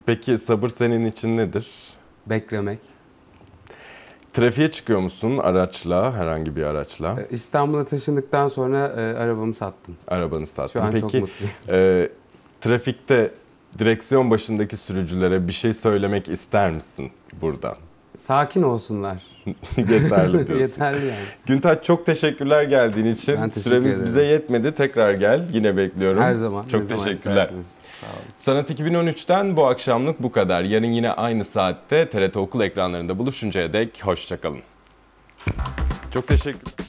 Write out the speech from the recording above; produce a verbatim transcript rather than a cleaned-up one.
Peki sabır senin için nedir? Beklemek. Trafiğe çıkıyor musun araçla, herhangi bir araçla? İstanbul'a taşındıktan sonra e, arabamı sattım. Arabanı sattın. Şu an Peki, çok mutluyum. E, trafikte direksiyon başındaki sürücülere bir şey söylemek ister misin buradan? Sakin olsunlar. Yeterli diyorsun. Yeterli yani. Güntaç, çok teşekkürler geldiğin için. Ben teşekkür Süremiz ederim. bize yetmedi. Tekrar gel. Yine bekliyorum. Her zaman. Çok ne zaman teşekkürler. isterseniz. Sağ olun. Sanat iki bin on üç'ten bu akşamlık bu kadar. Yarın yine aynı saatte T R T Okul ekranlarında buluşuncaya dek hoşça kalın. Çok teşekkür